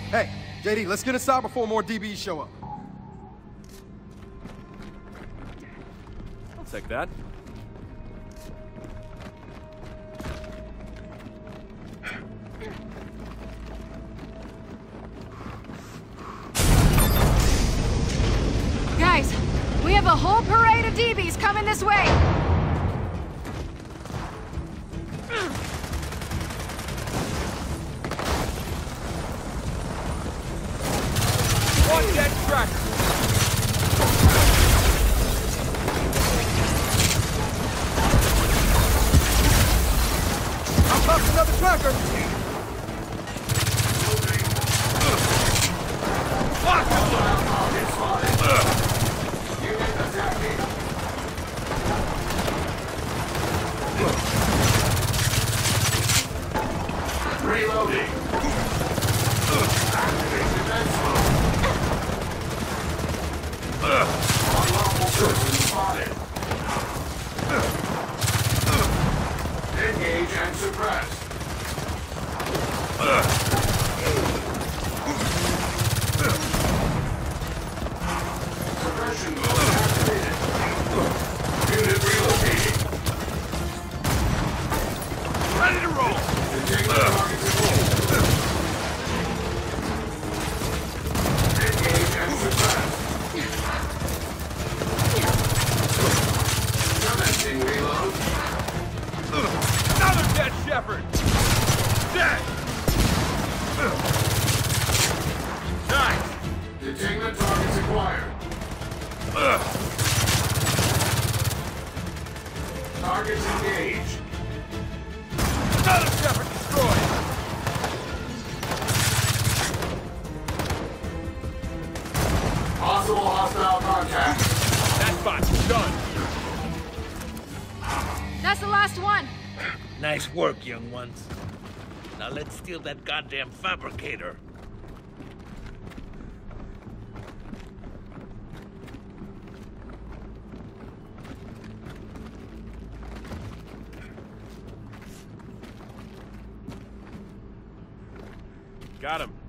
Hey, JD, let's get inside before more DBs show up. I'll take that. Guys, we have a whole parade of DBs coming this way! One dead tracker! I'll toss another tracker! Reloading. Activate defense mode. Unlawful person spotted. Engage and suppress. Suppression mode activated. Unit relocating. Ready to roll! Detect the target's involved. Engage and suppress. Commencing reload. Another dead shepherd! Dead! Nice! Detainment targets acquired. Targets engaged. Another shepherd destroyed! Possible hostile contact. That spot's done! That's the last one! Nice work, young ones. Now let's steal that goddamn fabricator. Got him.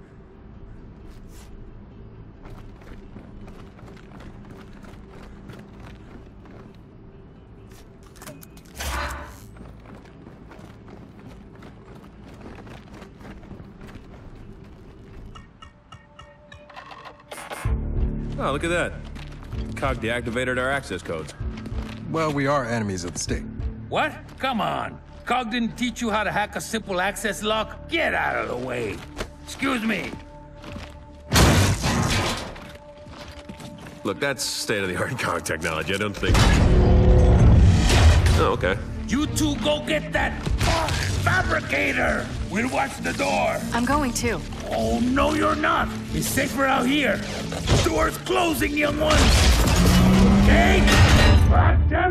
Oh, look at that. Cog deactivated our access codes. Well, we are enemies of the state. What? Come on. Cog didn't teach you how to hack a simple access lock? Get out of the way. Excuse me. Look, that's state-of-the-art Cog technology. I don't think... Oh, okay. You two go get that fabricator. We'll watch the door. I'm going too. Oh, no, you're not. It's safer out here. Door's closing, young one. Okay? God damn